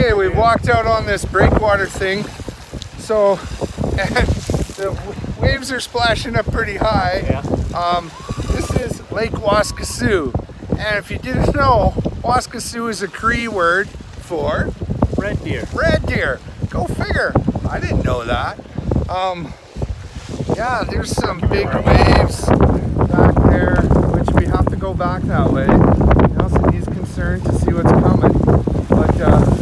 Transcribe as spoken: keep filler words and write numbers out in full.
Okay, we've walked out on this breakwater thing, so and the waves are splashing up pretty high. Yeah. Um, this is Lake Waskesiu, and if you didn't know, Waskesiu is a Cree word for Red deer. red deer. Go figure. I didn't know that. Um, yeah, there's some big waves back there, which we have to go back that way. Nelson, he's concerned to see what's coming, but. Uh,